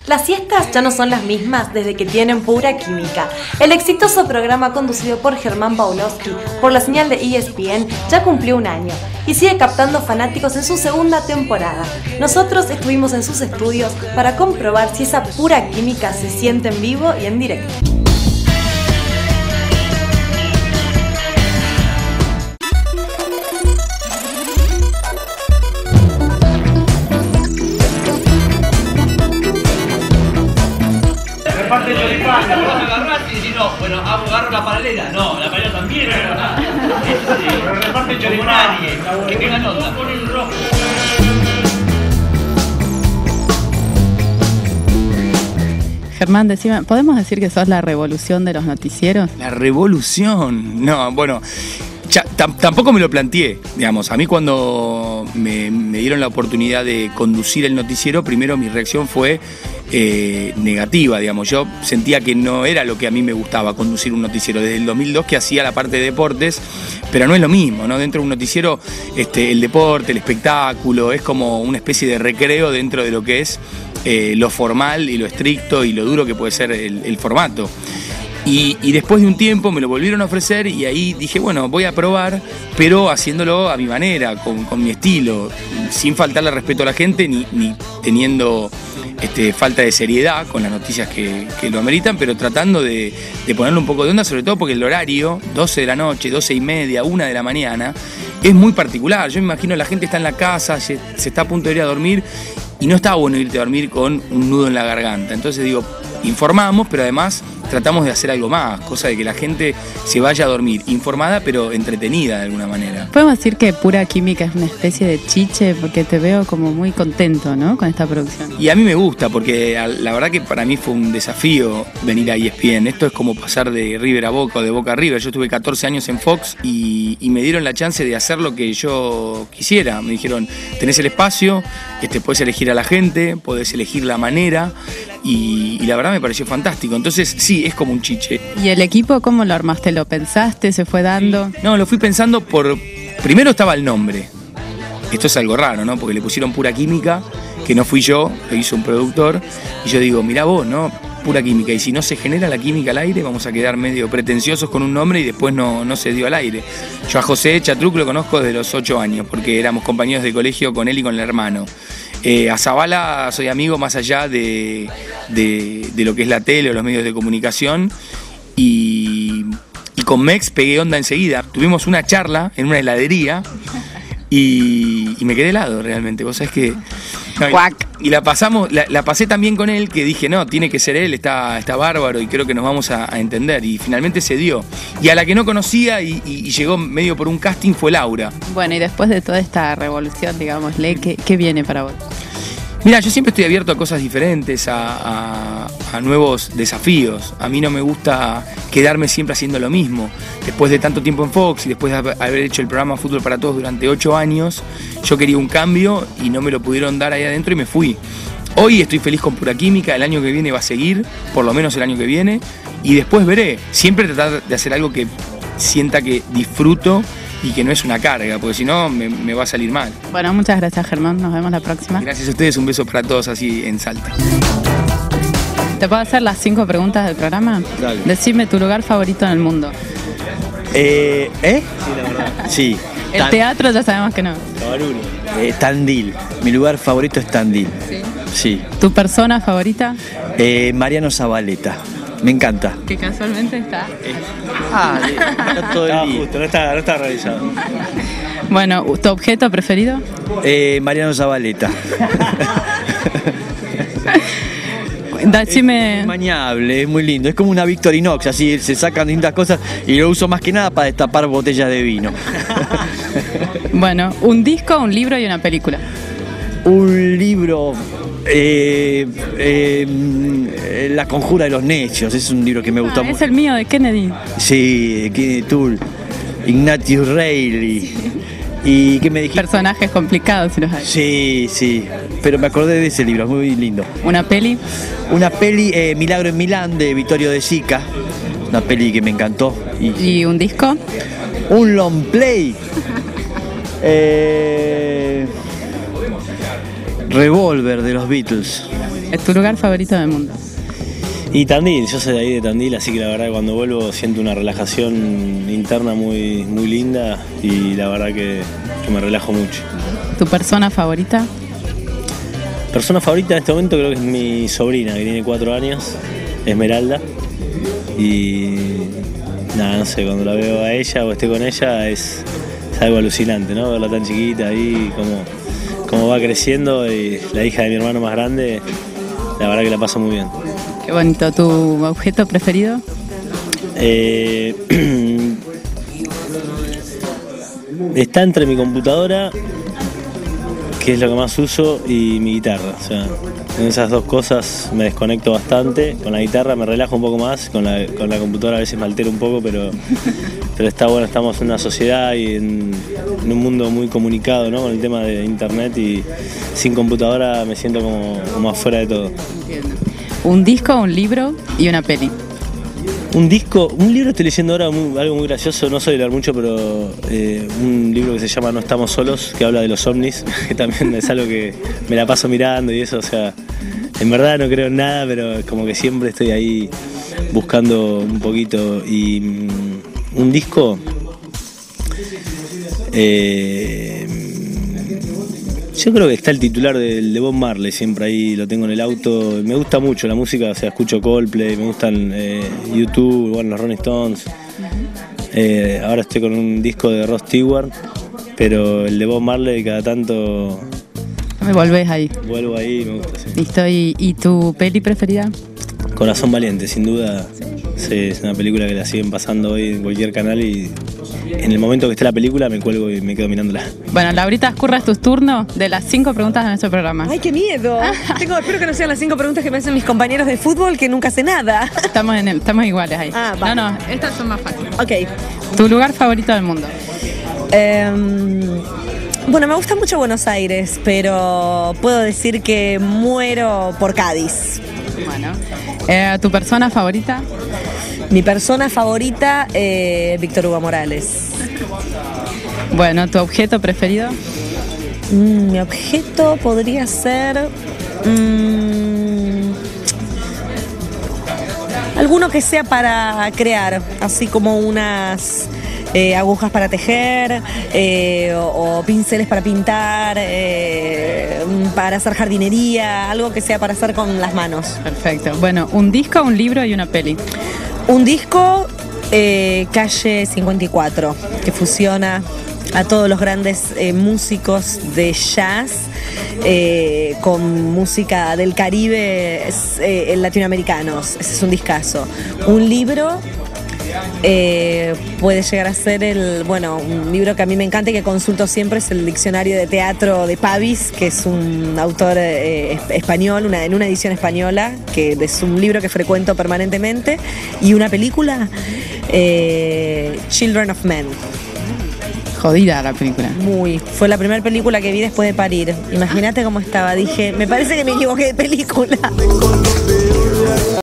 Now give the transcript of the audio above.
Las siestas ya no son las mismas desde que tienen Pura Química. El exitoso programa conducido por Germán Pawlowski por la señal de ESPN ya cumplió un año y sigue captando fanáticos en su segunda temporada. Nosotros estuvimos en sus estudios para comprobar si esa pura química se siente en vivo y en directo. Parte de choripán, lo vas a agarrar y decir, no, bueno, agarro la paralela. No, la paralela también, pero reparte choripán. Que tenga nota. Pon el rojo. Germán, decime, ¿podemos decir que sos la revolución de los noticieros? La revolución. No, bueno, tampoco me lo planteé, digamos. A mí cuando me dieron la oportunidad de conducir el noticiero, primero mi reacción fue negativa, digamos. Yo sentía que no era lo que a mí me gustaba conducir un noticiero. Desde el 2002 que hacía la parte de deportes, pero no es lo mismo, ¿no? Dentro de un noticiero, el deporte, el espectáculo, es como una especie de recreo dentro de lo que es lo formal y lo estricto y lo duro que puede ser el formato. Y después de un tiempo me lo volvieron a ofrecer y ahí dije, bueno, voy a probar, pero haciéndolo a mi manera, con mi estilo, sin faltarle respeto a la gente ni teniendo falta de seriedad con las noticias que lo ameritan, pero tratando de ponerle un poco de onda, sobre todo porque el horario, 12 de la noche, 12:30, 1 de la mañana, es muy particular. Yo me imagino la gente está en la casa, se está a punto de ir a dormir y no está bueno irte a dormir con un nudo en la garganta. Entonces digo, informamos, pero además tratamos de hacer algo más, cosa de que la gente se vaya a dormir informada pero entretenida de alguna manera. Podemos decir que Pura Química es una especie de chiche, porque te veo como muy contento, ¿no?, con esta producción. Y a mí me gusta, porque la verdad que para mí fue un desafío venir a ESPN. Esto es como pasar de River a Boca o de Boca a River. Yo estuve 14 años en Fox y me dieron la chance de hacer lo que yo quisiera. Me dijeron, tenés el espacio, podés elegir a la gente, podés elegir la manera. Y la verdad me pareció fantástico. Entonces sí, es como un chiche. ¿Y el equipo cómo lo armaste? ¿Lo pensaste? ¿Se fue dando? No, lo fui pensando primero estaba el nombre. Esto es algo raro, ¿no? Porque le pusieron Pura Química, que no fui yo, lo hizo un productor. Y yo digo, mirá vos, ¿no? Pura Química. Y si no se genera la química al aire, vamos a quedar medio pretenciosos con un nombre y después no se dio al aire. Yo a José Chatruc lo conozco desde los 8 años, porque éramos compañeros de colegio con él y con el hermano. A Zavala soy amigo más allá de lo que es la tele o los medios de comunicación y con Mex pegué onda enseguida. Tuvimos una charla en una heladería y me quedé helado realmente. Vos sabés que... No, y la pasé tan bien con él que dije, no, tiene que ser él, está bárbaro y creo que nos vamos a entender. Y finalmente se dio. Y a la que no conocía y llegó medio por un casting fue Laura. Bueno, y después de toda esta revolución, digámosle, ¿qué viene para vos? Mira, yo siempre estoy abierto a cosas diferentes, a nuevos desafíos. A mí no me gusta quedarme siempre haciendo lo mismo. Después de tanto tiempo en Fox y después de haber hecho el programa Fútbol para Todos durante 8 años, yo quería un cambio y no me lo pudieron dar ahí adentro y me fui. Hoy estoy feliz con Pura Química, el año que viene va a seguir, por lo menos el año que viene, y después veré. Siempre tratar de hacer algo que sienta que disfruto y que no es una carga, porque si no me va a salir mal. Bueno, muchas gracias, Germán, nos vemos la próxima. Gracias a ustedes, un beso para todos así en Salta. ¿Te puedo hacer las 5 preguntas del programa? Dale. Decime tu lugar favorito en el mundo. Sí, la verdad. Sí. El teatro ya sabemos que no. Tandil. Mi lugar favorito es Tandil. ¿Sí? Sí. ¿Tu persona favorita? Mariano Zabaleta. Me encanta. Que casualmente está. Está todo el día. Justo, no está realizado. Bueno, ¿tu objeto preferido? Mariano Zabaleta. Decime... Es mañable, es muy lindo. Es como una Victorinox, así se sacan lindas cosas y lo uso más que nada para destapar botellas de vino. Bueno, un disco, un libro y una película. Un libro... La conjura de los necios, es un libro que me gustó mucho. Es el mío, de Kennedy. Sí, de Kennedy Toole, Ignatius Reilly. ¿Y qué me dijiste? Personajes complicados, si los hay. Sí, pero me acordé de ese libro, es muy lindo. ¿Una peli? Una peli, Milagro en Milán, de Vittorio De Sica. Una peli que me encantó. ¿Y un disco? Un long play. Revolver de los Beatles. ¿Es tu lugar favorito del mundo? Y Tandil, yo soy de ahí de Tandil, así que la verdad que cuando vuelvo siento una relajación interna muy, muy linda y la verdad que me relajo mucho. ¿Tu persona favorita? Persona favorita en este momento creo que es mi sobrina, que tiene 4 años, Esmeralda. Y nada, no sé, cuando la veo a ella o esté con ella es algo alucinante, ¿no? Verla tan chiquita ahí, como va creciendo, y la hija de mi hermano más grande, la verdad que la paso muy bien. Qué bonito. ¿Tu objeto preferido? Está entre mi computadora, que es lo que más uso, y mi guitarra. O sea, en esas dos cosas me desconecto bastante. Con la guitarra me relajo un poco más, con la computadora a veces me altero un poco, pero está bueno, estamos en una sociedad y en un mundo muy comunicado, ¿no? Con el tema de internet, y sin computadora me siento como afuera de todo. Entiendo. ¿Un disco, un libro y una peli? Un libro estoy leyendo ahora, algo muy gracioso, no soy de leer mucho, pero un libro que se llama No estamos solos, que habla de los ovnis, que también es algo que me la paso mirando y eso, o sea, en verdad no creo en nada, pero como que siempre estoy ahí buscando un poquito. Y un disco, yo creo que está el titular de Bob Marley, siempre ahí lo tengo en el auto. Me gusta mucho la música, o sea, escucho Coldplay, me gustan YouTube, bueno, los Rolling Stones. Ahora estoy con un disco de Rod Stewart, pero el de Bob Marley cada tanto... Me volvés ahí. Vuelvo ahí, me gusta, sí. Listo. ¿Y tu peli preferida? Corazón Valiente, sin duda. Sí, es una película que la siguen pasando hoy en cualquier canal y en el momento que esté la película me cuelgo y me quedo mirándola. Bueno, Laurita Ascurra, es tu turno de las 5 preguntas de nuestro programa. ¡Ay, qué miedo! Espero que no sean las 5 preguntas que me hacen mis compañeros de fútbol, que nunca sé nada. Estamos iguales ahí. Ah, vale. No, estas son más fáciles. Ok. ¿Tu lugar favorito del mundo? Bueno, me gusta mucho Buenos Aires, pero puedo decir que muero por Cádiz. Bueno. ¿Tu persona favorita? Mi persona favorita, Víctor Hugo Morales. Bueno, ¿tu objeto preferido? Mi objeto podría ser... alguno que sea para crear, así como unas agujas para tejer, o pinceles para pintar, para hacer jardinería, algo que sea para hacer con las manos. Perfecto. Bueno, ¿un disco, un libro y una peli? Un disco, Calle 54, que fusiona a todos los grandes músicos de jazz con música del Caribe latinoamericanos. Ese es un discazo. Un libro puede llegar a ser un libro que a mí me encanta y que consulto siempre, es el Diccionario de Teatro de Pavis, que es un autor español, en una edición española, que es un libro que frecuento permanentemente. Y una película, Children of Men. Jodida la película. Fue la primera película que vi después de parir. Imagínate cómo estaba, dije, me parece que me equivoqué de película.